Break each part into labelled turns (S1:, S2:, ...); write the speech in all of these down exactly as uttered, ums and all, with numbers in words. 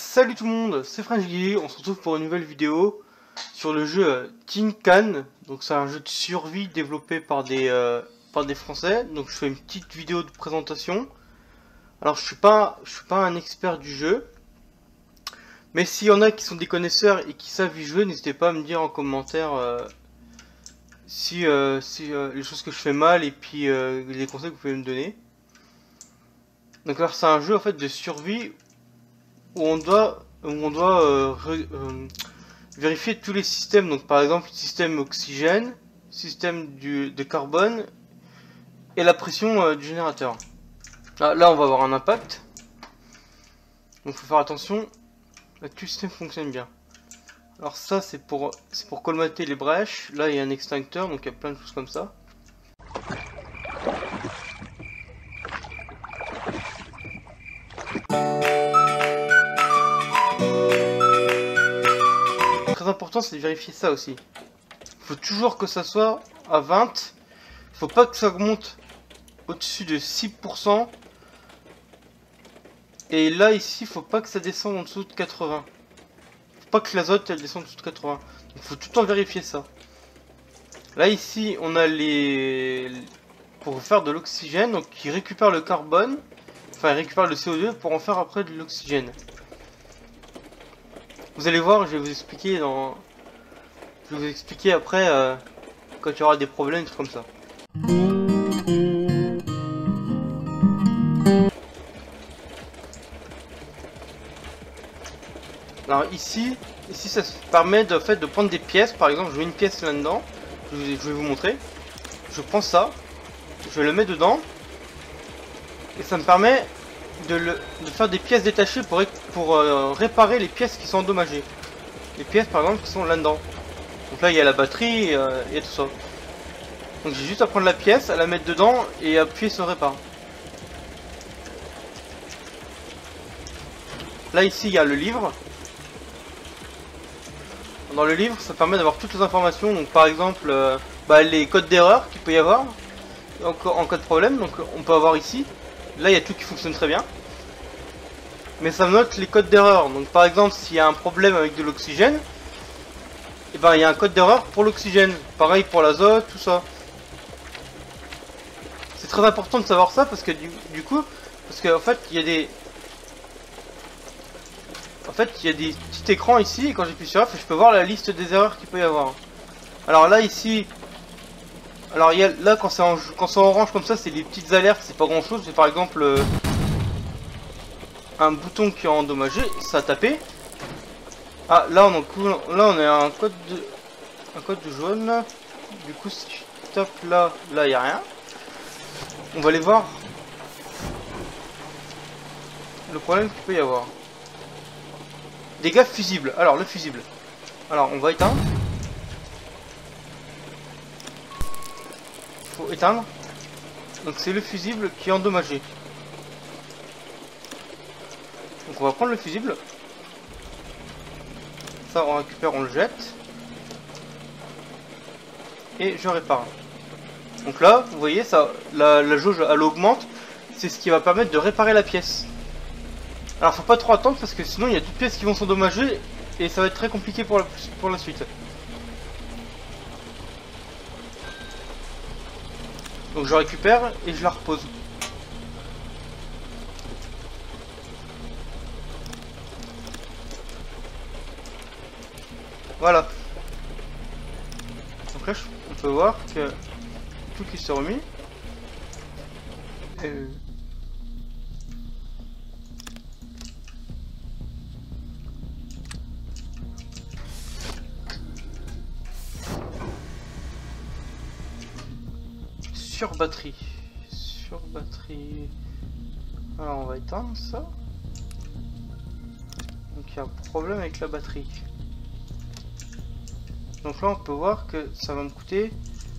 S1: Salut tout le monde, c'est French Guy, on se retrouve pour une nouvelle vidéo sur le jeu Tin Can. Donc c'est un jeu de survie développé par des, euh, par des Français. Donc je fais une petite vidéo de présentation. Alors je suis pas, je suis pas un expert du jeu, mais s'il y en a qui sont des connaisseurs et qui savent y jouer, n'hésitez pas à me dire en commentaire euh, si, euh, si euh, les choses que je fais mal et puis euh, les conseils que vous pouvez me donner. Donc alors c'est un jeu en fait de survie où on doit, où on doit euh, re, euh, vérifier tous les systèmes. Donc par exemple système oxygène, système du, de carbone et la pression euh, du générateur. Ah, là on va avoir un impact, donc faut faire attention que tout le système fonctionne bien. Alors ça c'est pour, c'est pour colmater les brèches. Là il y a un extincteur, donc il y a plein de choses comme ça. Très important, c'est de vérifier ça aussi. Il faut toujours que ça soit à vingt. Il faut pas que ça monte au-dessus de six pour cent. Et là ici, il faut pas que ça descende en dessous de quatre-vingts. Faut pas que l'azote elle descende en dessous de quatre-vingts. Il faut tout le temps vérifier ça. Là ici, on a les pour faire de l'oxygène, donc qui récupère le carbone, enfin il récupère le C O deux pour en faire après de l'oxygène. Vous allez voir, je vais vous expliquer dans, je vais vous expliquer après euh, quand il y aura des problèmes, des trucs comme ça. Alors ici, ici ça se permet de, en fait, de prendre des pièces. Par exemple, je mets une pièce là-dedans. Je, je vais vous montrer. Je prends ça, je le mets dedans, et ça me permet de, le, de faire des pièces détachées pour, pour euh, réparer les pièces qui sont endommagées. Les pièces par exemple qui sont là-dedans. Donc là il y a la batterie et, euh, et tout ça. Donc j'ai juste à prendre la pièce, à la mettre dedans et appuyer sur répare. Là ici il y a le livre. Dans le livre ça permet d'avoir toutes les informations. Donc par exemple euh, bah, les codes d'erreur qu'il peut y avoir en, en cas de problème. Donc on peut avoir ici. Là il y a tout qui fonctionne très bien. Mais ça note les codes d'erreur. Donc par exemple s'il y a un problème avec de l'oxygène, et ben il y a un code d'erreur pour l'oxygène. Pareil pour l'azote, tout ça. C'est très important de savoir ça parce que du, du coup, parce qu'en fait il y a des, en fait il y a des petits écrans ici et quand j'appuie sur F, je peux voir la liste des erreurs qu'il peut y avoir. Alors là ici, alors il y a là quand c'est en, quand c'est en orange comme ça, c'est les petites alertes, c'est pas grand chose. C'est par exemple euh, un bouton qui est endommagé, ça a tapé. Ah là on, a, là on a un code de, un code de jaune là. Du coup si je tape là, là il n'y a rien. On va aller voir le problème qu'il peut y avoir. Dégâts fusibles. Alors le fusible. Alors on va éteindre. Faut éteindre. Donc c'est le fusible qui est endommagé. Donc on va prendre le fusible. Ça on récupère, on le jette. Et je répare. Donc là, vous voyez, ça, la, la jauge elle augmente. C'est ce qui va permettre de réparer la pièce. Alors faut pas trop attendre parce que sinon il y a d'autres pièces qui vont s'endommager. Et ça va être très compliqué pour la, pour la suite. Donc je récupère et je la repose. Voilà. Donc là, on peut voir que tout qui s'est remis. Et... sur batterie. Sur batterie. Alors on va éteindre ça. Donc il y a un problème avec la batterie. Donc là on peut voir que ça va me coûter,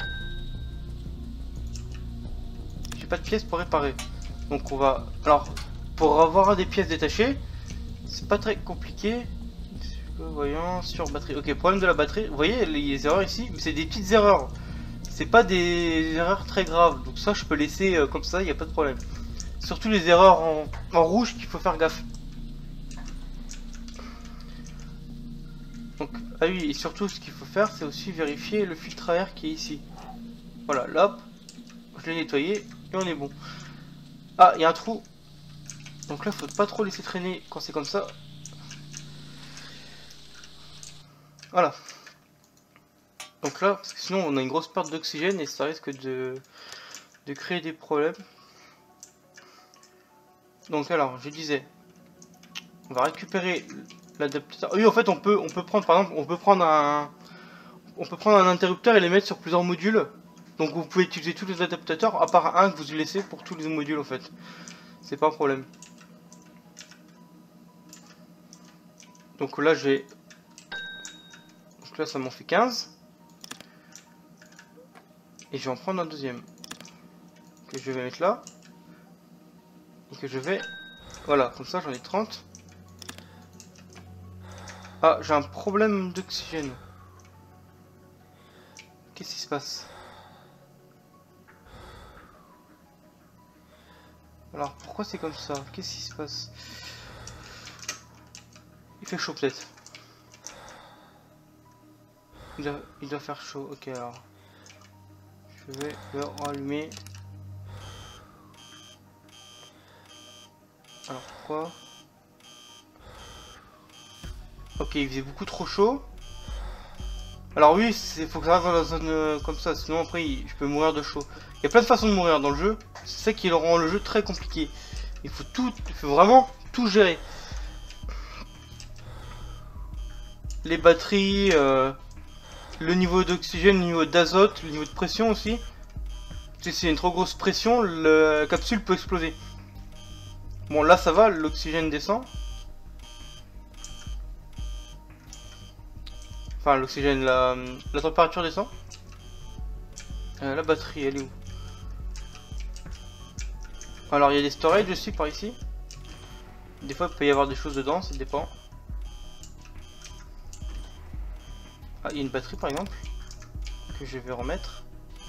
S1: j'ai pas de pièces pour réparer. Donc on va, alors pour avoir des pièces détachées, c'est pas très compliqué. Voyons sur batterie. Ok, problème de la batterie. Vous voyez les erreurs ici, mais c'est des petites erreurs. C'est pas des erreurs très graves. Donc ça je peux laisser euh, comme ça, il n'y a pas de problème. Surtout les erreurs en, en rouge qu'il faut faire gaffe. Donc, ah oui, et surtout ce qu'il faut faire, c'est aussi vérifier le filtre à air qui est ici. Voilà, là, hop, je l'ai nettoyé et on est bon. Ah, il y a un trou. Donc là, faut pas trop laisser traîner quand c'est comme ça. Voilà. Donc là, parce que sinon on a une grosse perte d'oxygène et ça risque de, de créer des problèmes. Donc alors, je disais, on va récupérer l'adaptateur. Oui, en fait, on peut, on peut prendre, par exemple, on peut prendre un, on peut prendre un interrupteur et les mettre sur plusieurs modules. Donc vous pouvez utiliser tous les adaptateurs, à part un que vous laissez pour tous les modules en fait. C'est pas un problème. Donc là, j'ai, donc là, ça m'en fait quinze. Et je vais en prendre un deuxième. Que je vais mettre là. Et que je vais... Voilà, comme ça j'en ai trente. Ah, j'ai un problème d'oxygène. Qu'est-ce qui se passe? Alors, pourquoi c'est comme ça? Qu'est-ce qui se passe? Il fait chaud peut-être. Il doit, il doit faire chaud. Ok, alors. Je vais le rallumer. Alors, pourquoi? Ok, il faisait beaucoup trop chaud. Alors oui, il faut que ça reste dans la zone euh, comme ça, sinon après il, je peux mourir de chaud. Il y a plein de façons de mourir dans le jeu. C'est ça qui rend le jeu très compliqué. Il faut tout, il faut vraiment tout gérer. Les batteries, euh, le niveau d'oxygène, le niveau d'azote, le niveau de pression aussi. Si c'est une trop grosse pression, la capsule peut exploser. Bon là ça va, l'oxygène descend. Enfin l'oxygène, la, la température descend. Euh, la batterie elle est où? Alors il y a des storage aussi par ici. Des fois il peut y avoir des choses dedans, ça dépend. Ah, il y a une batterie par exemple que je vais remettre.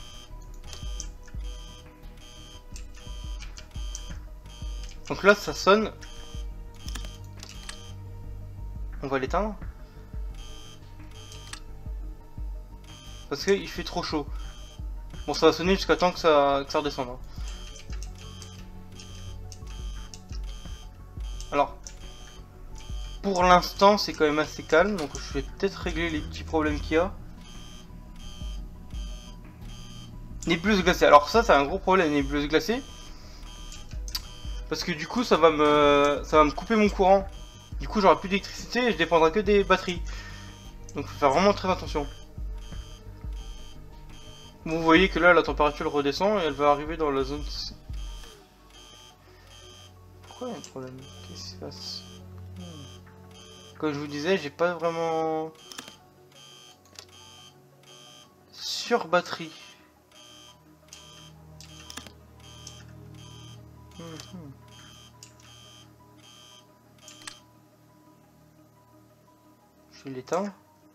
S1: Donc là ça sonne. On va l'éteindre. Parce qu'il fait trop chaud. Bon, ça va sonner jusqu'à temps que ça, que ça redescende. Alors, pour l'instant, c'est quand même assez calme. Donc, je vais peut-être régler les petits problèmes qu'il y a. Nébuleuse glacée. Alors, ça, c'est un gros problème, nébuleuse glacée. Parce que du coup, ça va me, ça va me couper mon courant. Du coup, j'aurai plus d'électricité et je dépendrai que des batteries. Donc, faut faire vraiment très attention. Vous voyez que là la température redescend et elle va arriver dans la zone. Pourquoi il y a un problème? Qu'est-ce qui se passe? Comme je vous disais, j'ai pas vraiment sur batterie. Mmh. Je l'éteins.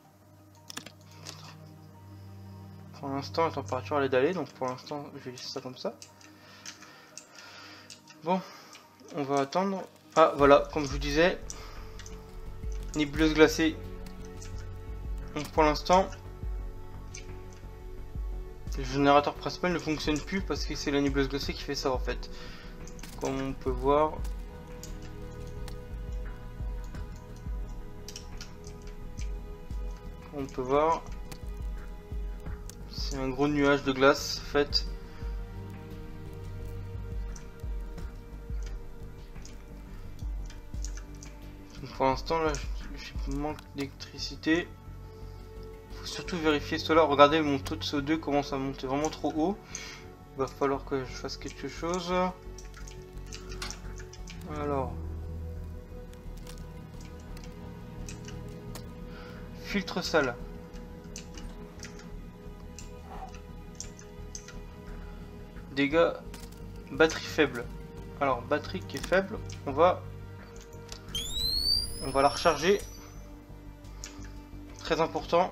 S1: Pour l'instant, la température elle est d'aller, donc pour l'instant, je vais laisser ça comme ça. Bon, on va attendre. Ah, voilà, comme je vous disais, nébuleuse glacée. Donc pour l'instant, le générateur principal ne fonctionne plus parce que c'est la nébuleuse glacée qui fait ça en fait. Comme on peut voir. Comme on peut voir. C'est un gros nuage de glace fait. Donc pour l'instant là je manque d'électricité. Il faut surtout vérifier cela. Regardez mon taux de C O deux commence à monter vraiment trop haut. Il va falloir que je fasse quelque chose. Alors. Filtre sale. Dégâts, batterie faible. Alors batterie qui est faible, on va on va la recharger. Très important.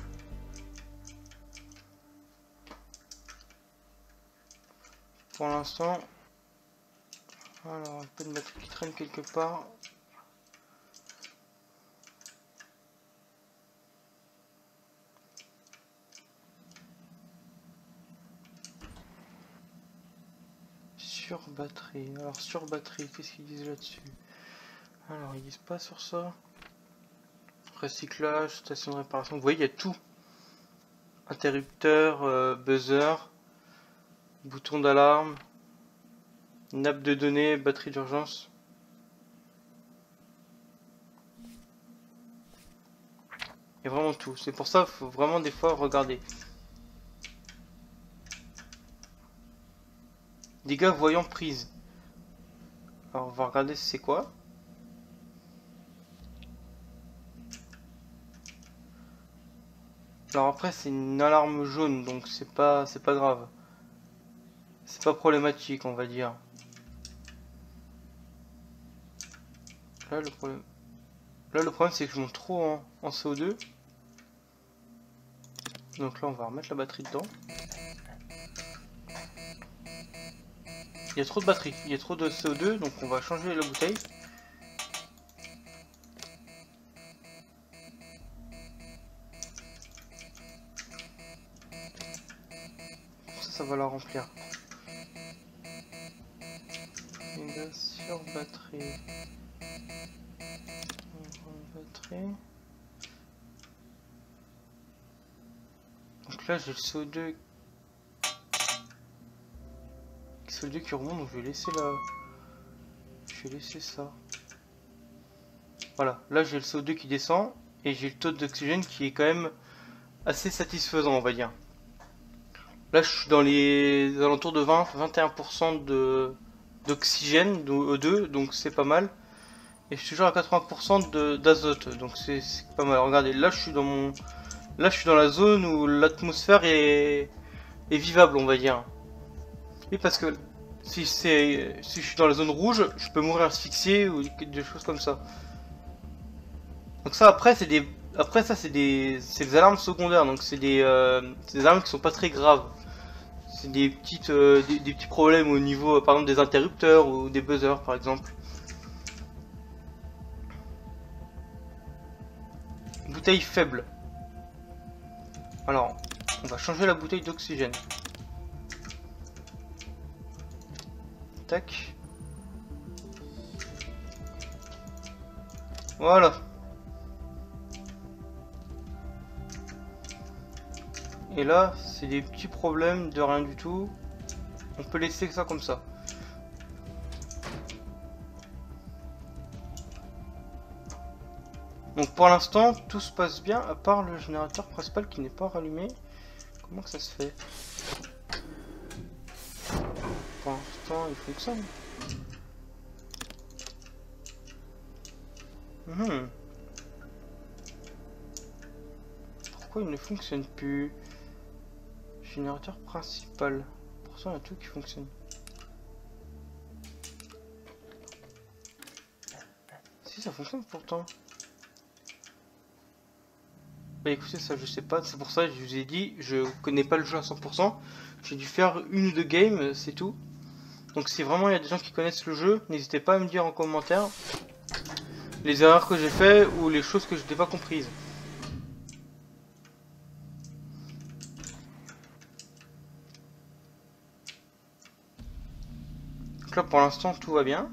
S1: Pour l'instant, alors un peu de batterie qui traîne quelque part. sur batterie. Alors sur batterie, qu'est-ce qu'ils disent là-dessus? Alors ils disent pas sur ça. Recyclage, station de réparation. Vous voyez, il y a tout. Interrupteur, euh, buzzer, bouton d'alarme, nappe de données, batterie d'urgence. Il y a vraiment tout. C'est pour ça qu'il faut vraiment des fois regarder. Dégâts voyant prise. Alors on va regarder c'est quoi. Alors après c'est une alarme jaune donc c'est pas c'est pas grave. C'est pas problématique on va dire. Là le problème Là le problème c'est que je monte trop en, en C O deux. Donc là on va remettre la batterie dedans. Il y a trop de batterie, il y a trop de C O deux donc on va changer la bouteille. Ça, ça va la remplir. Et sur batterie. Batterie. Donc là j'ai le C O deux. C O deux qui remonte donc je vais laisser la. Je vais laisser ça. Voilà, là j'ai le C O deux qui descend et j'ai le taux d'oxygène qui est quand même assez satisfaisant on va dire. Là je suis dans les alentours de vingt à vingt et un pour cent de d'oxygène, d'O deux, donc c'est pas mal. Et je suis toujours à quatre-vingts pour cent d'azote, donc c'est pas mal. Regardez, là je suis dans mon, là je suis dans la zone où l'atmosphère est... est vivable, on va dire. Oui, parce que si c'est, si je suis dans la zone rouge, je peux mourir asphyxié ou des choses comme ça. Donc ça après c'est des, après ça c'est des, c'est des alarmes secondaires, donc c'est des, euh, des alarmes qui sont pas très graves. C'est des petites, euh, des, des petits problèmes au niveau, par exemple des interrupteurs ou des buzzers par exemple. Bouteille faible. Alors, on va changer la bouteille d'oxygène. Tac. Voilà. Et là, c'est des petits problèmes de rien du tout. On peut laisser ça comme ça. Donc pour l'instant, tout se passe bien, à part le générateur principal qui n'est pas rallumé. Comment que ça se fait? Pour l'instant, il fonctionne. Mmh. Pourquoi il ne fonctionne plus? Générateur principal. Pourtant, il y a tout qui fonctionne. Si, ça fonctionne pourtant. Bah écoutez, ça je sais pas, c'est pour ça que je vous ai dit, je connais pas le jeu à cent pour cent. J'ai dû faire une ou deux games, c'est tout. Donc si vraiment il y a des gens qui connaissent le jeu, n'hésitez pas à me dire en commentaire les erreurs que j'ai fait ou les choses que je n'ai pas comprises. Donc là pour l'instant tout va bien.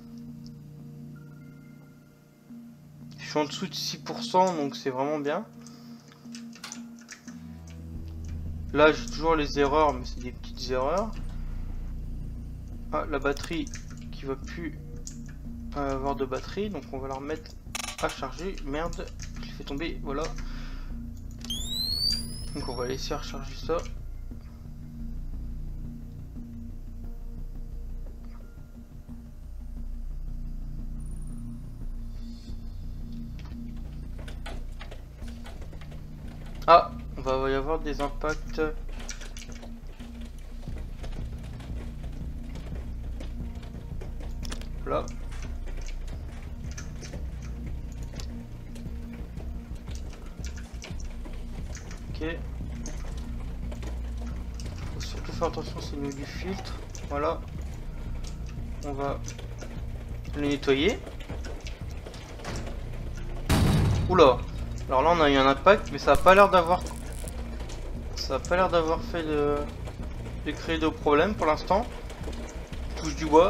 S1: Je suis en dessous de six pour cent donc c'est vraiment bien. Là j'ai toujours les erreurs mais c'est des petites erreurs. Ah, la batterie qui va plus avoir de batterie donc on va la remettre à charger. Merde, je l'ai fait tomber, voilà. Donc on va laisser recharger ça. Ah, on va y avoir des impacts. Là. Ok. Faut surtout faire attention au niveau du filtre. Voilà. On va le nettoyer. Oula. Alors là on a eu un impact mais ça a pas l'air d'avoir ça a pas l'air d'avoir fait de, de créer de problème pour l'instant. touche du bois.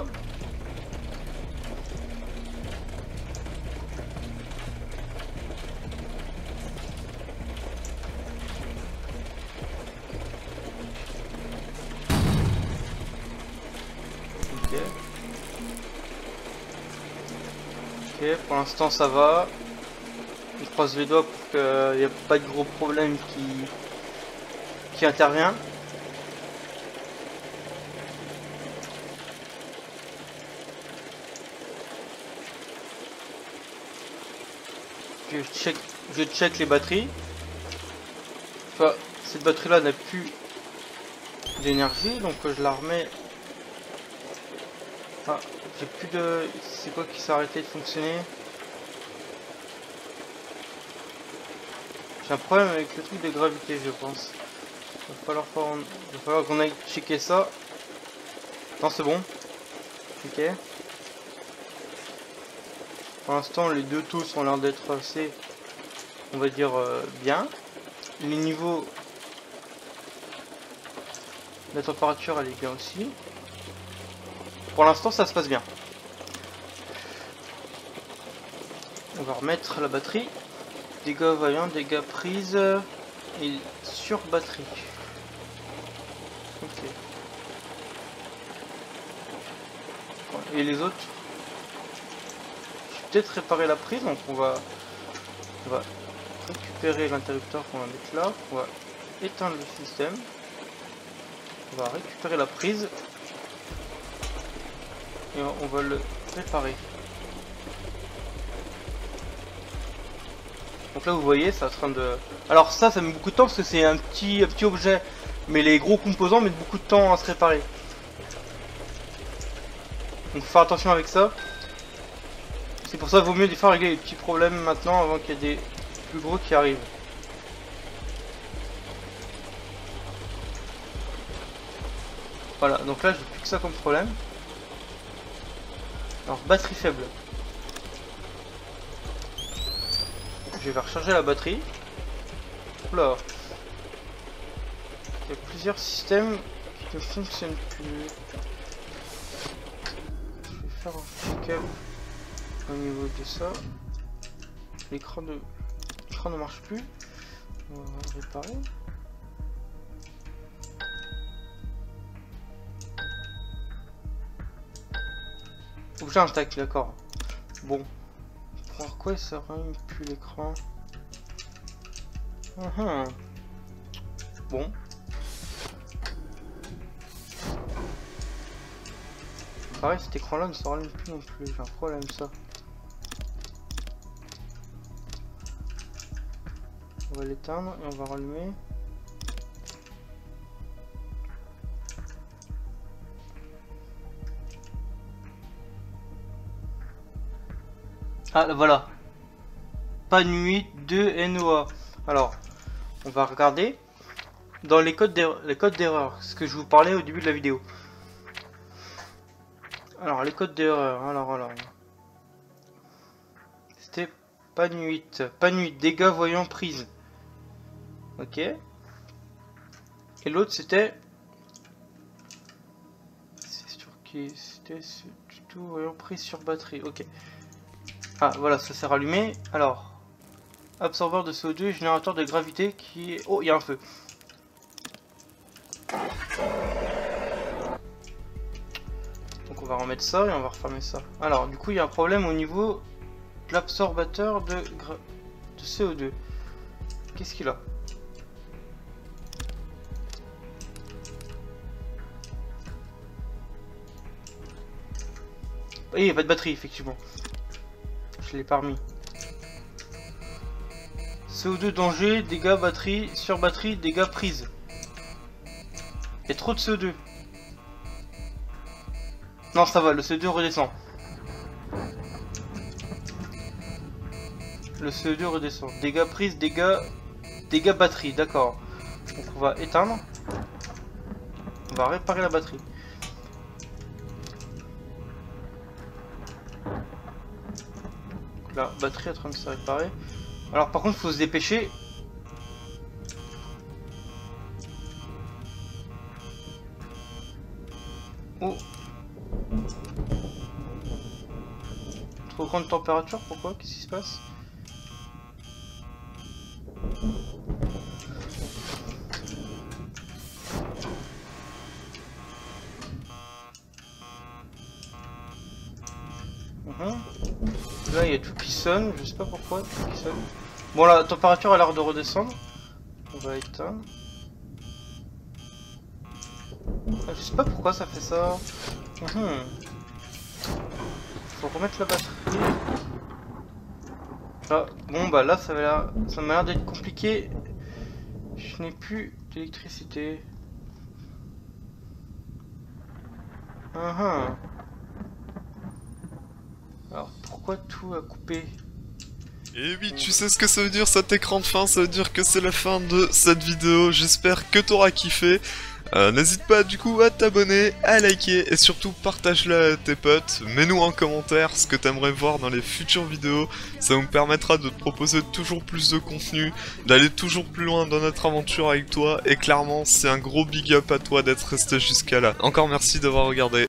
S1: Ok. Ok, pour l'instant ça va. On croise les doigts pour qu'il n'y ait pas de gros problème qui, qui intervient. Je check, je check les batteries. Enfin, cette batterie là n'a plus d'énergie, donc je la remets. Ah, j'ai plus de... C'est quoi qui s'est arrêté de fonctionner? J'ai un problème avec le truc de gravité, je pense. Il va falloir, il va falloir qu'on aille checker ça. Non, c'est bon. Ok. Pour l'instant, les deux taux ont l'air d'être assez, on va dire, euh, bien. Les niveaux... La température, elle est bien aussi. Pour l'instant, ça se passe bien. On va remettre la batterie. Dégâts vaillants, dégâts prises et sur batterie. Ok. Et les autres, je vais peut-être réparer la prise, donc on va, on va récupérer l'interrupteur qu'on va mettre là. On va éteindre le système. On va récupérer la prise et on va le réparer. Donc là vous voyez, c'est en train de... Alors ça, ça met beaucoup de temps parce que c'est un petit, un petit objet. Mais les gros composants mettent beaucoup de temps à se réparer. Donc faut faire attention avec ça. C'est pour ça qu'il vaut mieux des fois régler les petits problèmes maintenant avant qu'il y ait des plus gros qui arrivent. Voilà, donc là j'ai plus que ça comme problème. Alors batterie faible. Je vais recharger la batterie. Oula. Il y a plusieurs systèmes qui ne fonctionnent plus. Je vais faire un check-up au niveau de ça. L'écran de... l'écran ne marche plus. On va réparer. Objet intact, d'accord. Bon. Pourquoi ça rallume plus l'écran? uh-huh. Bon. Pareil, cet écran là ne se rallume plus non plus. J'ai un problème ça. On va l'éteindre et on va rallumer. Ah voilà. Panuit deux N O A. Alors, on va regarder dans les codes d'erreur, ce que je vous parlais au début de la vidéo. Alors, les codes d'erreur. Alors, alors. C'était Panuit. Panuit, dégâts voyant prise. Ok. Et l'autre c'était. C'est sur qui? C'était tout voyant prise sur batterie. Ok. Ah voilà, ça s'est rallumé. Alors, absorbeur de C O deux et générateur de gravité qui est... Oh, il y a un feu. Donc on va remettre ça et on va refermer ça. Alors, du coup, il y a un problème au niveau de l'absorbateur de, gra... de C O deux. Qu'est-ce qu'il a? Oui, il n'y a pas de batterie, effectivement. Je l'ai pas remis. C O deux danger, dégâts batterie, sur batterie, dégâts prise. Il y a trop de C O deux. Non, ça va, le C O deux redescend. Le C O deux redescend. Dégâts prise, dégâts... Dégâts batterie, d'accord. Donc on va éteindre. On va réparer la batterie. La batterie est en train de se réparer. Alors par contre, il faut se dépêcher. Oh. point de température, pourquoi? Qu'est-ce qui se passe? Uhum. Là il y a tout qui sonne, je sais pas pourquoi tout qui sonne. Bon, la température a l'air de redescendre. On va éteindre. Ah, je sais pas pourquoi ça fait ça. Uhum. Faut remettre la batterie. Ah, bon bah là ça m'a l'air ça m'a l'air d'être compliqué. Je n'ai plus d'électricité. Uhum. Alors pourquoi tout a coupé?
S2: Et oui, tu sais ce que ça veut dire cet écran de fin, ça veut dire que c'est la fin de cette vidéo, j'espère que t'auras kiffé. Euh, N'hésite pas du coup à t'abonner, à liker et surtout partage-la à tes potes. Mets-nous en commentaire ce que t'aimerais voir dans les futures vidéos, ça nous permettra de te proposer toujours plus de contenu, d'aller toujours plus loin dans notre aventure avec toi et clairement c'est un gros big up à toi d'être resté jusqu'à là. Encore merci d'avoir regardé.